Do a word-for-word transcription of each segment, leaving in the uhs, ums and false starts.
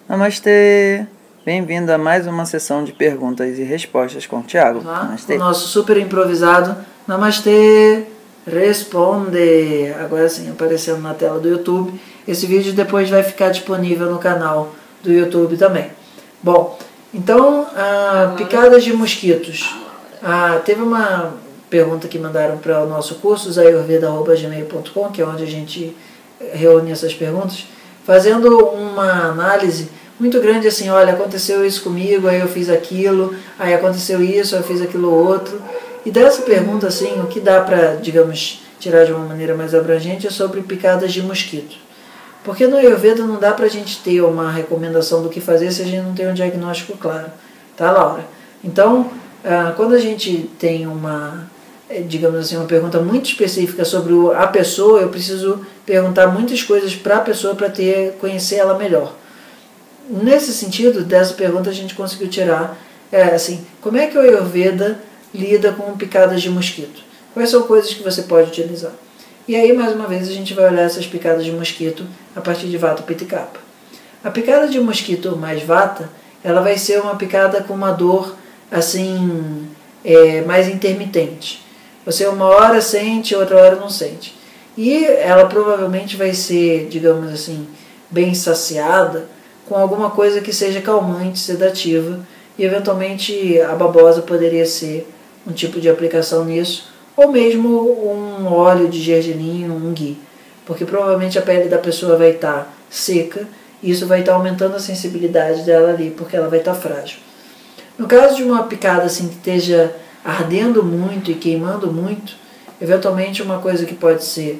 Namastê! Bem-vindo a mais uma sessão de perguntas e respostas com o Thiago. Lá, Namastê! o nosso super improvisado Namastê Responde. Agora sim, aparecendo na tela do YouTube. Esse vídeo depois vai ficar disponível no canal do YouTube também. Bom, então, ah, picadas de mosquitos. Ah, teve uma pergunta que mandaram para o nosso curso, ayurveda arroba gmail ponto com, que é onde a gente reúne essas perguntas, fazendo uma análise muito grande assim, olha, aconteceu isso comigo, aí eu fiz aquilo, aí aconteceu isso, aí eu fiz aquilo outro. E dessa pergunta, assim, o que dá para, digamos, tirar de uma maneira mais abrangente é sobre picadas de mosquito. Porque no Ayurveda não dá para a gente ter uma recomendação do que fazer se a gente não tem um diagnóstico claro. Tá, Laura? Então, quando a gente tem uma, digamos assim, uma pergunta muito específica sobre a pessoa, eu preciso perguntar muitas coisas para a pessoa para ter, conhecer ela melhor. Nesse sentido, dessa pergunta a gente conseguiu tirar, é, assim, como é que o Ayurveda lida com picadas de mosquito? Quais são coisas que você pode utilizar? E aí, mais uma vez, a gente vai olhar essas picadas de mosquito a partir de Vata, Pitta e Kapha. A picada de mosquito mais Vata, ela vai ser uma picada com uma dor, assim, é, mais intermitente. Você uma hora sente, outra hora não sente. E ela provavelmente vai ser, digamos assim, bem saciada com alguma coisa que seja calmante, sedativa, e eventualmente a babosa poderia ser um tipo de aplicação nisso, ou mesmo um óleo de gergelim, um ghee, porque provavelmente a pele da pessoa vai estar seca, e isso vai estar aumentando a sensibilidade dela ali, porque ela vai estar frágil. No caso de uma picada assim que esteja ardendo muito e queimando muito, eventualmente uma coisa que pode ser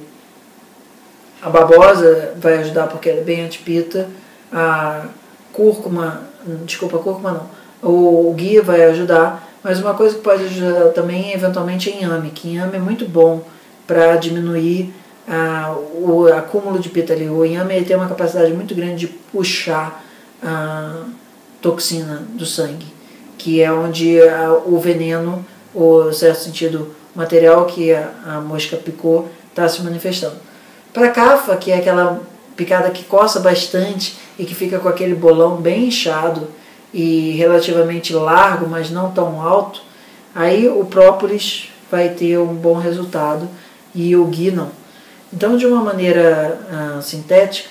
a babosa vai ajudar porque ela é bem antipita, a cúrcuma, desculpa, a cúrcuma não, o, o ghee vai ajudar, mas uma coisa que pode ajudar também é eventualmente inhame, que inhame é muito bom para diminuir a, o acúmulo de pita ali. O inhame ele tem uma capacidade muito grande de puxar a toxina do sangue, que é onde a, o veneno, ou, em certo sentido, o material que a, a mosca picou está se manifestando. Para Kapha, que é aquela picada que coça bastante e que fica com aquele bolão bem inchado e relativamente largo, mas não tão alto, aí o própolis vai ter um bom resultado e o ghee não. Então, de uma maneira ah, sintética,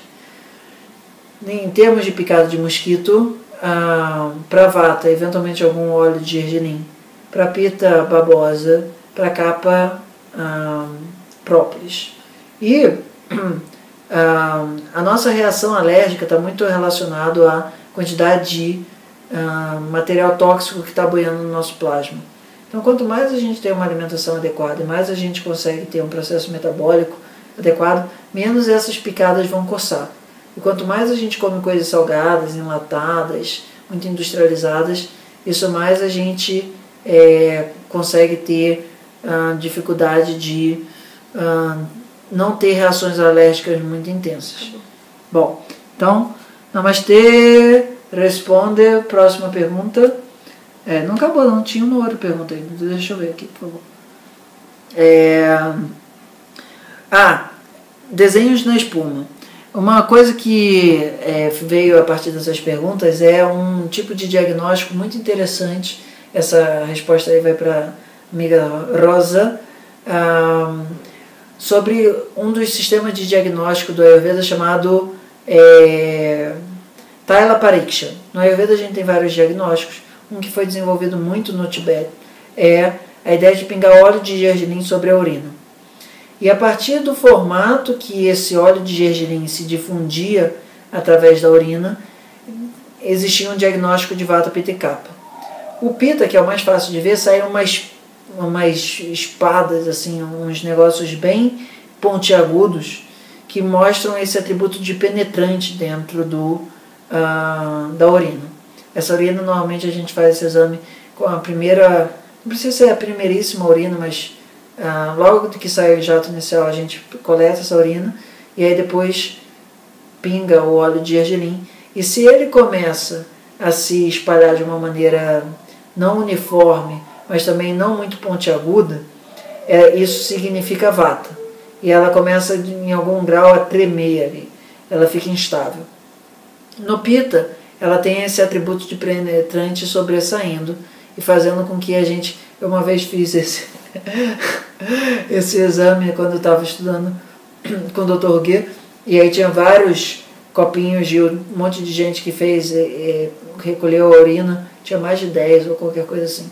em termos de picada de mosquito, ah, para Vata, eventualmente algum óleo de gergelim, para Pitta, babosa, para Kapha, ah, própolis. E ah, a nossa reação alérgica está muito relacionada à quantidade de ah, material tóxico que está boiando no nosso plasma. Então, quanto mais a gente tem uma alimentação adequada e mais a gente consegue ter um processo metabólico adequado, menos essas picadas vão coçar. E quanto mais a gente come coisas salgadas, enlatadas, muito industrializadas, isso mais a gente é, consegue ter ah, dificuldade de ah, não ter reações alérgicas muito intensas. Bom, então, namastê, responde, próxima pergunta. É, não acabou não, tinha uma outra pergunta ainda, deixa eu ver aqui, por favor. É, ah, desenhos na espuma. Uma coisa que é, veio a partir dessas perguntas é um tipo de diagnóstico muito interessante. Essa resposta aí vai para a amiga Rosa, ah, sobre um dos sistemas de diagnóstico do Ayurveda chamado é, Taila Pariksha. No Ayurveda a gente tem vários diagnósticos. Um que foi desenvolvido muito no Tibete é a ideia de pingar óleo de gergelim sobre a urina. E a partir do formato que esse óleo de gergelim se difundia através da urina, existia um diagnóstico de Vata, Pitta e Kapha. O Pitta, que é o mais fácil de ver, saíram umas, umas espadas, assim, uns negócios bem pontiagudos que mostram esse atributo de penetrante dentro do, uh, da urina. Essa urina, normalmente a gente faz esse exame com a primeira, não precisa ser a primeiríssima urina, mas ah, logo que sai o jato inicial a gente coleta essa urina e aí depois pinga o óleo de gergelim. E se ele começa a se espalhar de uma maneira não uniforme, mas também não muito pontiaguda, é, isso significa Vata. E ela começa em algum grau a tremer ali, ela fica instável. No Pitta, ela tem esse atributo de penetrante sobressaindo e fazendo com que a gente... Eu uma vez fiz esse, esse exame quando eu estava estudando com o doutor Guê, e aí tinha vários copinhos de um monte de gente que fez, e, recolheu a urina, tinha mais de dez ou qualquer coisa assim.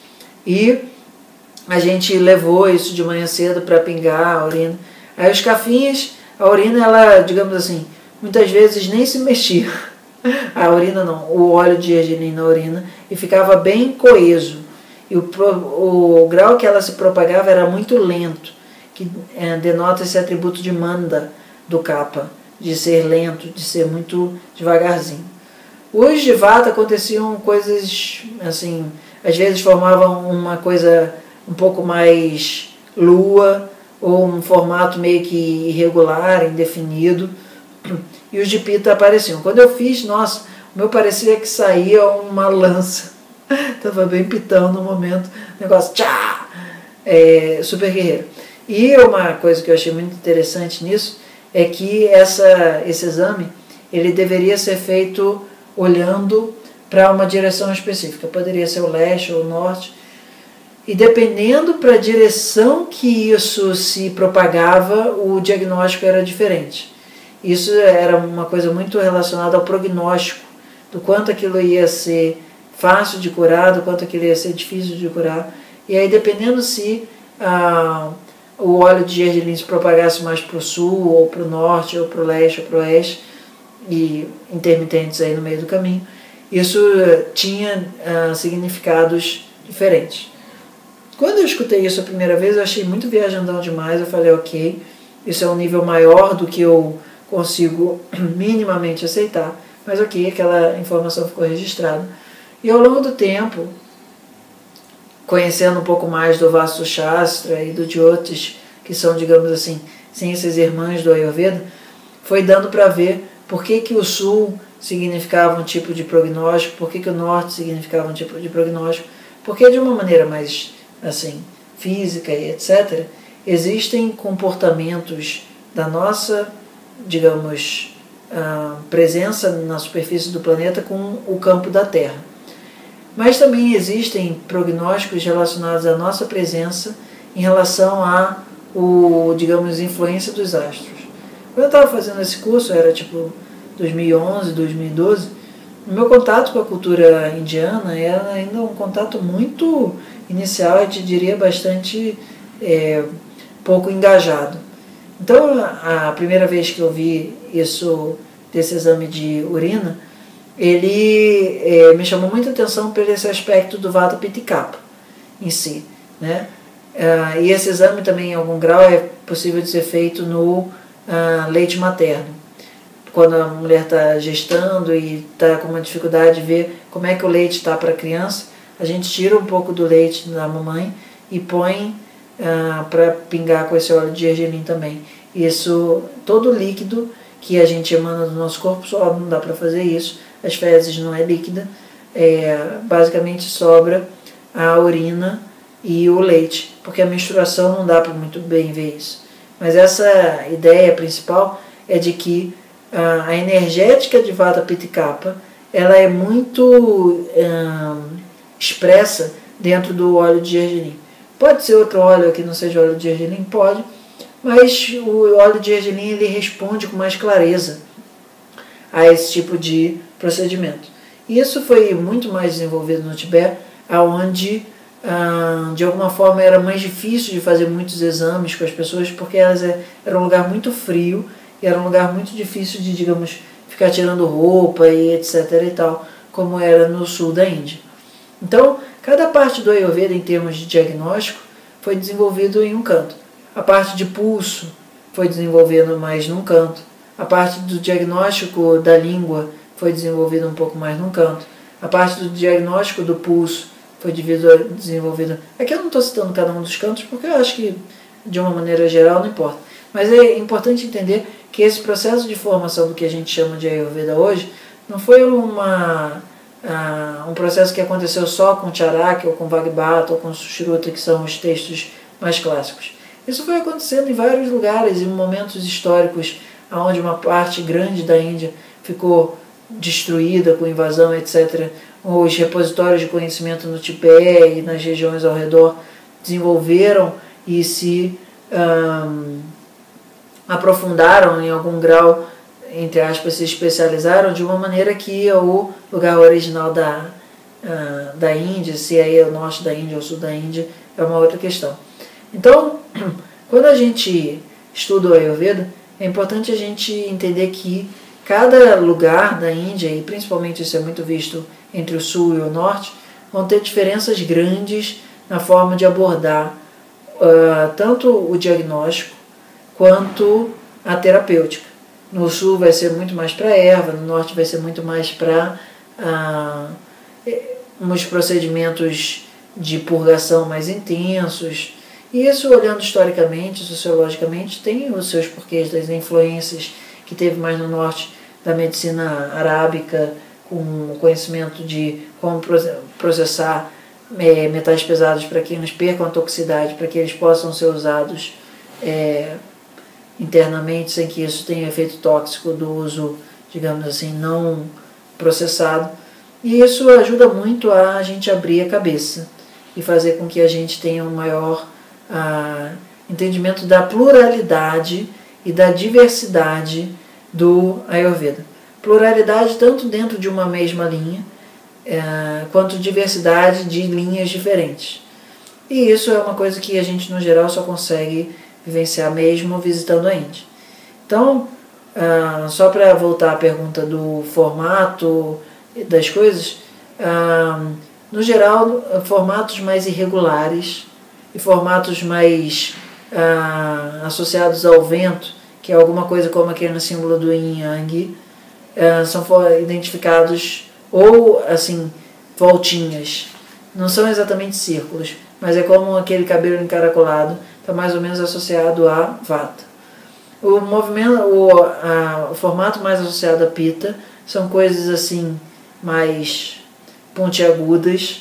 E a gente levou isso de manhã cedo para pingar a urina. Aí os cafinhas, a urina, ela, digamos assim, muitas vezes nem se mexia. A urina não, o óleo de gergelim na urina, e ficava bem coeso. E o, o, o grau que ela se propagava era muito lento, que é, denota esse atributo de manda do Kapha, de ser lento, de ser muito devagarzinho. Os de Vata aconteciam coisas assim, às vezes formavam uma coisa um pouco mais lua, ou um formato meio que irregular, indefinido, e os de Pitta apareciam. Quando eu fiz, nossa, o meu parecia que saía uma lança, estava bem pitão no momento, negócio, tchá, é, super guerreiro. E uma coisa que eu achei muito interessante nisso, é que essa, esse exame, ele deveria ser feito olhando para uma direção específica, poderia ser o leste ou o norte, e dependendo para a direção que isso se propagava, o diagnóstico era diferente. Isso era uma coisa muito relacionada ao prognóstico, do quanto aquilo ia ser fácil de curar, do quanto aquilo ia ser difícil de curar. E aí, dependendo se ah, o óleo de gergelim se propagasse mais para o sul, ou para o norte, ou para o leste, ou para o oeste, e intermitentes aí no meio do caminho, isso tinha ah, significados diferentes. Quando eu escutei isso a primeira vez, eu achei muito viajandão demais. Eu falei, ok, isso é um nível maior do que eu consigo minimamente aceitar, mas ok, aquela informação ficou registrada. E ao longo do tempo, conhecendo um pouco mais do Vastu Shastra e do Jyotish, que são, digamos assim, ciências irmãs do Ayurveda, foi dando para ver por que, que o sul significava um tipo de prognóstico, por que, que o norte significava um tipo de prognóstico, porque de uma maneira mais assim, física e etcétera, existem comportamentos da nossa, digamos, uh, presença na superfície do planeta com o campo da Terra. Mas também existem prognósticos relacionados à nossa presença em relação a, o, digamos, influência dos astros. Quando eu estava fazendo esse curso, era tipo dois mil e onze, dois mil e doze, o meu contato com a cultura indiana era ainda um contato muito inicial, eu te diria bastante é, pouco engajado. Então, a primeira vez que eu vi isso, desse exame de urina, ele é, me chamou muita atenção por esse aspecto do Vata Pitta e Kapha em si, né? Ah, e esse exame também, em algum grau, é possível de ser feito no ah, leite materno. Quando a mulher está gestando e está com uma dificuldade de ver como é que o leite está para a criança, a gente tira um pouco do leite da mamãe e põe ah, para pingar com esse óleo de gergelim também. Isso, todo líquido que a gente emana do nosso corpo, só não dá para fazer isso, as fezes não é líquida, é, basicamente sobra a urina e o leite, porque a menstruação não dá para muito bem ver isso. Mas essa ideia principal é de que ah, a energética de Vata Pitta e Kapha, ela é muito ah, expressa dentro do óleo de gergelim. Pode ser outro óleo que não seja óleo de gergelim? Pode, mas o óleo de gergelim ele responde com mais clareza a esse tipo de procedimento. E isso foi muito mais desenvolvido no Tibete, onde ah, de alguma forma era mais difícil de fazer muitos exames com as pessoas, porque elas é, era um lugar muito frio e era um lugar muito difícil de, digamos, ficar tirando roupa e etc e tal, como era no sul da Índia. Então, cada parte do Ayurveda em termos de diagnóstico foi desenvolvido em um canto. A parte de pulso foi desenvolvida mais num canto. A parte do diagnóstico da língua foi desenvolvida um pouco mais num canto. A parte do diagnóstico do pulso foi desenvolvida... Aqui eu não estou citando cada um dos cantos, porque eu acho que, de uma maneira geral, não importa. Mas é importante entender que esse processo de formação do que a gente chama de Ayurveda hoje não foi uma, uh, um processo que aconteceu só com Charaka, ou com Vagbhata, ou com Sushruta, que são os textos mais clássicos. Isso foi acontecendo em vários lugares, em momentos históricos, onde uma parte grande da Índia ficou destruída com invasão, etcétera, os repositórios de conhecimento no Tibete e nas regiões ao redor desenvolveram e se um, aprofundaram em algum grau, entre aspas, se especializaram de uma maneira que o lugar original da, uh, da Índia, se é o norte da Índia ou o sul da Índia, é uma outra questão. Então, quando a gente estuda o Ayurveda, é importante a gente entender que cada lugar da Índia, e principalmente isso é muito visto entre o sul e o norte, vão ter diferenças grandes na forma de abordar uh, tanto o diagnóstico quanto a terapêutica. No sul vai ser muito mais para erva, no norte vai ser muito mais para uh, uns procedimentos de purgação mais intensos. E isso, olhando historicamente, sociologicamente, tem os seus porquês das influências que teve mais no norte da medicina arábica, com conhecimento de como processar é, metais pesados para que eles percam a toxicidade, para que eles possam ser usados é, internamente, sem que isso tenha efeito tóxico do uso, digamos assim, não processado. E isso ajuda muito a gente abrir a cabeça e fazer com que a gente tenha um maior a, entendimento da pluralidade e da diversidade do Ayurveda. Pluralidade tanto dentro de uma mesma linha, é, quanto diversidade de linhas diferentes. E isso é uma coisa que a gente, no geral, só consegue vivenciar mesmo visitando a Índia. Então, ah, só para voltar à pergunta do formato das coisas, ah, no geral, formatos mais irregulares e formatos mais ah, associados ao vento, que é alguma coisa como aquele símbolo do Yin Yang, ah, são identificados, ou assim, voltinhas. Não são exatamente círculos, mas é como aquele cabelo encaracolado, está mais ou menos associado a Vata. O movimento, o, a, o formato mais associado a Pitta são coisas assim mais pontiagudas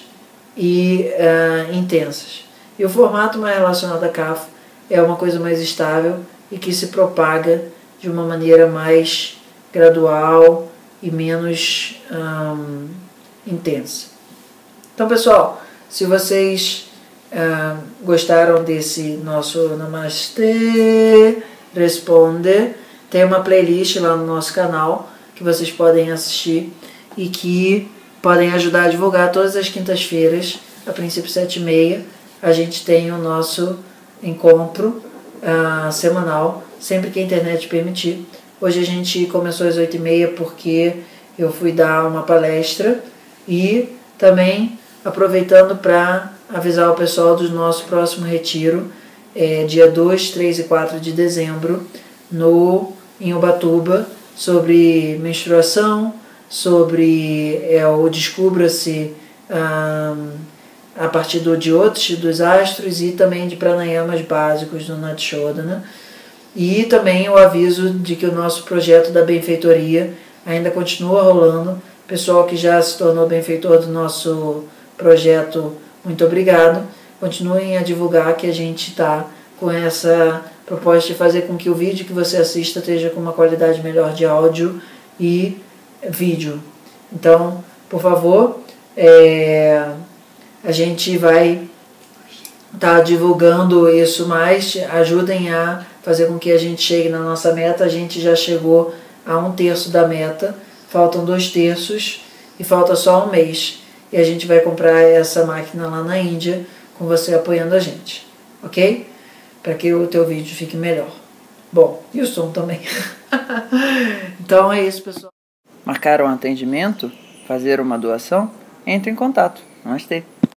e uh, intensas. E o formato mais relacionado a Kapha é uma coisa mais estável e que se propaga de uma maneira mais gradual e menos um, intensa. Então, pessoal, se vocês uh, gostaram desse nosso Namastê Responde, tem uma playlist lá no nosso canal que vocês podem assistir e que podem ajudar a divulgar. Todas as quintas-feiras, a princípio sete e meia, a gente tem o nosso encontro uh, semanal, sempre que a internet permitir. Hoje a gente começou às oito e meia porque eu fui dar uma palestra e também aproveitando para avisar o pessoal do nosso próximo retiro, é, dia dois, três e quatro de dezembro, no, em Ubatuba, sobre menstruação, sobre é, o Descubra-se um, a partir do Jyotish, dos astros, e também de pranayamas básicos do Natishodhana. E também o aviso de que o nosso projeto da benfeitoria ainda continua rolando. Pessoal que já se tornou benfeitor do nosso projeto, muito obrigado. Continuem a divulgar que a gente está com essa proposta de fazer com que o vídeo que você assista esteja com uma qualidade melhor de áudio e vídeo. Então, por favor, é, a gente vai estar tá divulgando isso mais. Ajudem a fazer com que a gente chegue na nossa meta. A gente já chegou a um terço da meta, faltam dois terços e falta só um mês. E a gente vai comprar essa máquina lá na Índia, com você apoiando a gente, ok? Para que o teu vídeo fique melhor. Bom, e o som também. Então é isso, pessoal. Marcar um atendimento? Fazer uma doação? Entre em contato. Namastê.